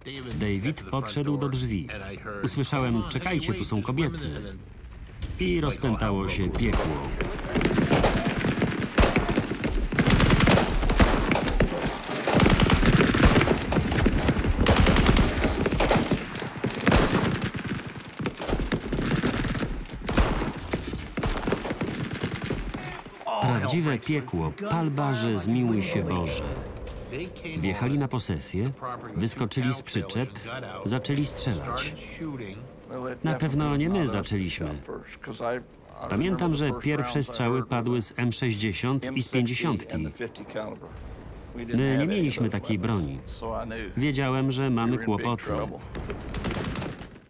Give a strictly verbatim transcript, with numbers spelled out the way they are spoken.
David podszedł do drzwi. Usłyszałem: czekajcie, tu są kobiety. I rozpętało się piekło. Prawdziwe piekło, palba, że zmiłuj się Boże. Wjechali na posesję, wyskoczyli z przyczep, zaczęli strzelać. Na pewno nie my zaczęliśmy. Pamiętam, że pierwsze strzały padły z M sześćdziesiąt i z pięćdziesiątki. My nie mieliśmy takiej broni. Wiedziałem, że mamy kłopoty.